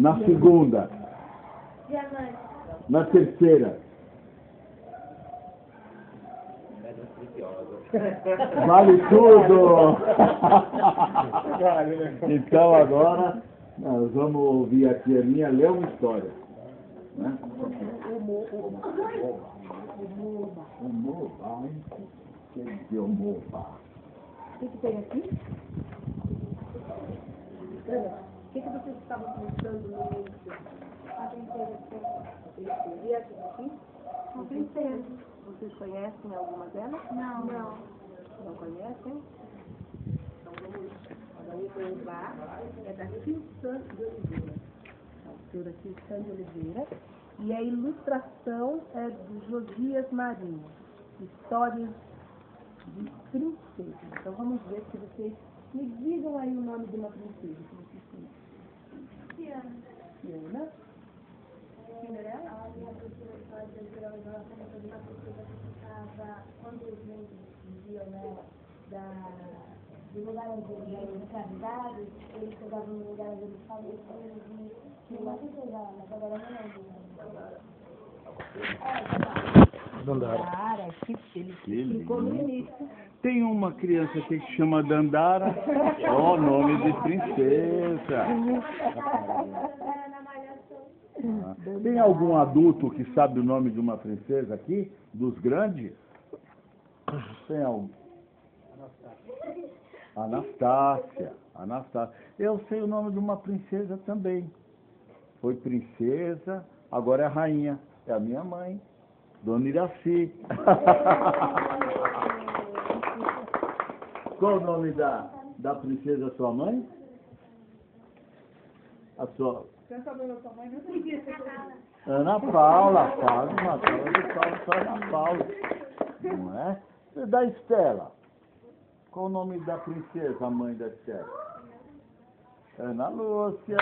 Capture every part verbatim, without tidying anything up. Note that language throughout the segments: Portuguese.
Na segunda. Diamante. Na terceira. Vale tudo! Então agora nós vamos ouvir aqui a minha ler uma história. Né? O Moba. O Moba. O que é o Moba? O que que tem aqui? Ana, o que que vocês estavam pensando no início? A princesa. E essa daqui? A princesa. Vocês conhecem alguma delas? Não. Não. Não conhecem? Então vamos para o Moba. É da Silsan de Oliveira. A autora Silsan de Oliveira. E a ilustração é do Josias Marinho. Histórias de princesa. Então vamos ver se vocês me digam aí o nome de uma princesa que vocês conhecem. Tiana. Tiana. Cinderela? A minha princesa fala da Cinderela, ela conta de uma princesa que ficava, quando os reis viviam, né, da, do lugar onde eles eram encarnados, eles chegavam no lugar onde eles faleciam e tinha uma princesa lá, mas agora não lembro. Dandara. Que ele ficou no início. Tem uma criança aqui que chama Dandara. Ó, nome de princesa. Tem algum adulto que sabe o nome de uma princesa aqui? Dos grandes? Tem algum? Anastácia. Anastácia. Eu sei o nome de uma princesa também. Foi princesa, agora é rainha. É a minha mãe, Dona Iraci. Qual o nome da, da princesa sua mãe? A sua... Ana Paula, quase matou de Paula, só Ana Paula. Não é? E da Estela? Qual o nome da princesa, a mãe da Estela? Ana Lúcia.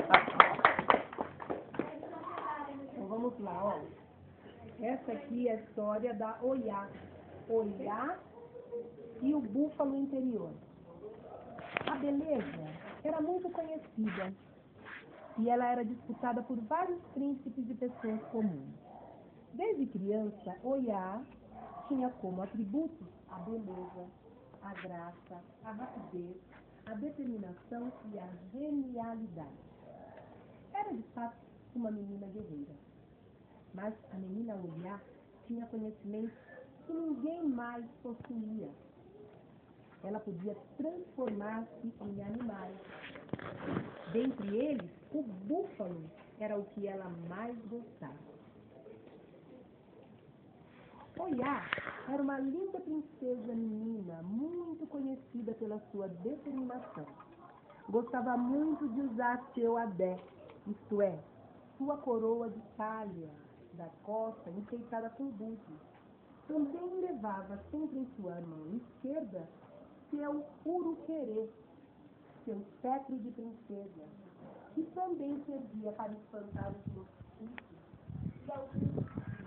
Então vamos lá, ó. Essa aqui é a história da Oiá. Oiá e o búfalo interior. A beleza era muito conhecida e ela era disputada por vários príncipes e pessoas comuns. Desde criança, Oiá tinha como atributos a beleza, a graça, a rapidez, a determinação e a genialidade. Era de fato uma menina guerreira. Mas a menina Oiá tinha conhecimentos que ninguém mais possuía. Ela podia transformar-se em animais. Dentre eles, o búfalo era o que ela mais gostava. Oiá era uma linda princesa menina, muito conhecida pela sua determinação. Gostava muito de usar seu adé, isto é, sua coroa de palha da costa enfeitada com búzios. Também levava sempre em sua mão esquerda seu uruquerê, seu cetro de princesa, que também servia para espantar os mosquitos e alguns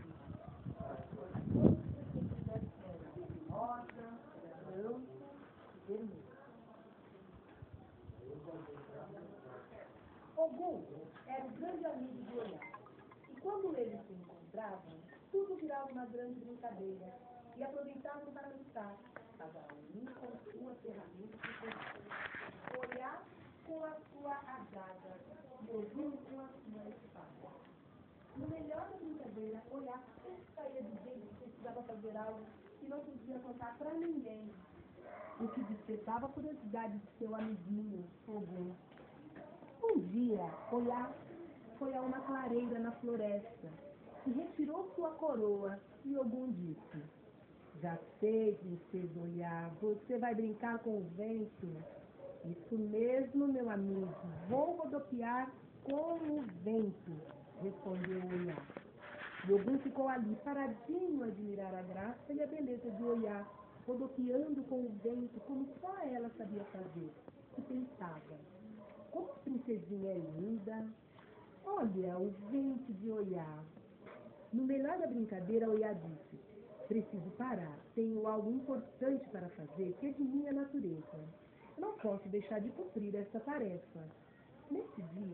rosa, branco e vermelho. Ogum era o grande amigo de Oiá. E quando eles se encontravam, tudo virava uma grande brincadeira e aproveitavam para lutar, cada um com sua ferramenta de defesa. Oiá com a sua adaga e Ogum com a sua espada. No melhor da brincadeira, Oiá sempre saía dizendo que precisava fazer algo que não podia contar para ninguém, o que despertava a curiosidade de seu amiguinho, Ogum. Um dia, Oiá foi a uma clareira na floresta e retirou sua coroa e Ogum disse: já sei, princesa Oiá, você vai brincar com o vento. Isso mesmo, meu amigo, vou rodopiar com o vento, respondeu Oiá. E Ogum ficou ali paradinho a admirar a graça e a beleza de Oiá, rodopiando com o vento como só ela sabia fazer, e pensava: como a princesinha é linda! Olha o vento de Oiá. No melhor da brincadeira, Oiá disse: preciso parar, tenho algo importante para fazer que é de minha natureza. Eu não posso deixar de cumprir esta tarefa. Nesse dia,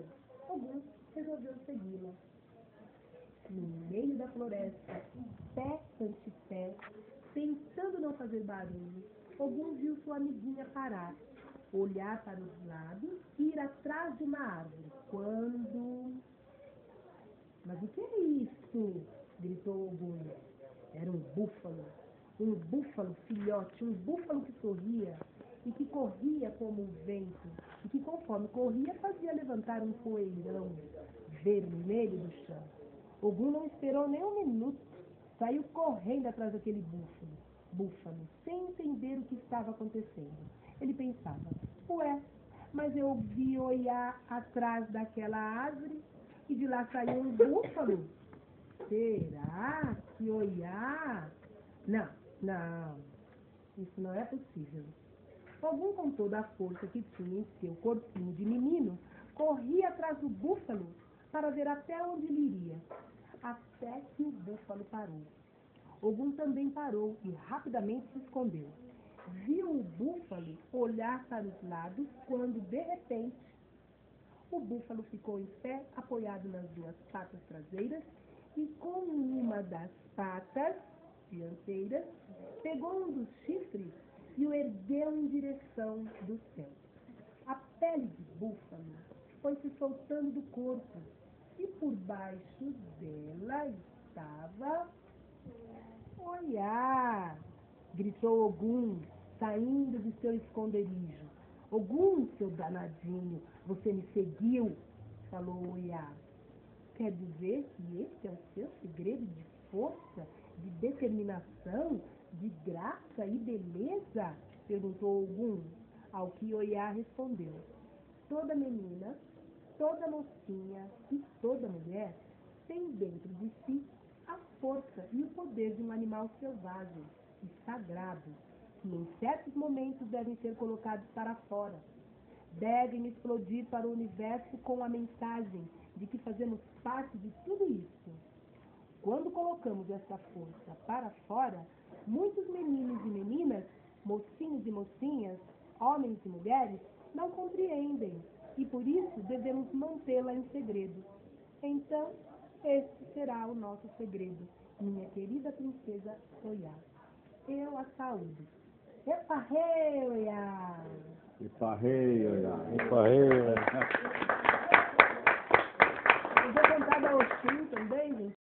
Ogum resolveu segui-la. No meio da floresta, pé ante pé, tentando não fazer barulho, Ogum viu sua amiguinha parar, olhar para os lados e ir atrás de uma árvore. Quando... Mas o que é isso? Gritou Ogum. Era um búfalo. Um búfalo filhote, um búfalo que sorria e que corria como o vento, e que conforme corria fazia levantar um poeirão vermelho do chão. Ogum não esperou nem um minuto, saiu correndo atrás daquele búfalo, búfalo, sem entender o que estava acontecendo. Ele pensava, ué, mas eu vi Oiá atrás daquela árvore e de lá saiu um búfalo. Será que Oiá... Não, não, isso não é possível. Ogum, com toda a força que tinha em seu corpinho de menino, corria atrás do búfalo para ver até onde ele iria, até que o búfalo parou. Ogum também parou e rapidamente se escondeu. Viu o búfalo olhar para os lados quando, de repente, o búfalo ficou em pé, apoiado nas duas patas traseiras e com uma das patas dianteiras, pegou um dos chifres e o ergueu em direção do céu. A pele de búfalo foi se soltando do corpo e por baixo dela estava... Oiá! Gritou Ogum, saindo de seu esconderijo. Ogum, seu danadinho, você me seguiu, falou Oiá. Quer dizer que esse é o seu segredo de força, de determinação, de graça e beleza? Perguntou Ogum, ao que Oiá respondeu. Toda menina, toda mocinha e toda mulher tem dentro de si a força e o poder de um animal selvagem e sagrado, que em certos momentos devem ser colocados para fora. Devem explodir para o universo com a mensagem de que fazemos parte de tudo isso. Quando colocamos essa força para fora, muitos meninos e meninas, mocinhos e mocinhas, homens e mulheres, não compreendem e por isso devemos mantê-la em segredo. Então, este será o nosso segredo, minha querida princesa Oiá. Eu a saúdo. Eparrei, Oiá! Eparrei, Oiá! Eparrei, Oiá! Eu vou cantar da Oxum também, gente.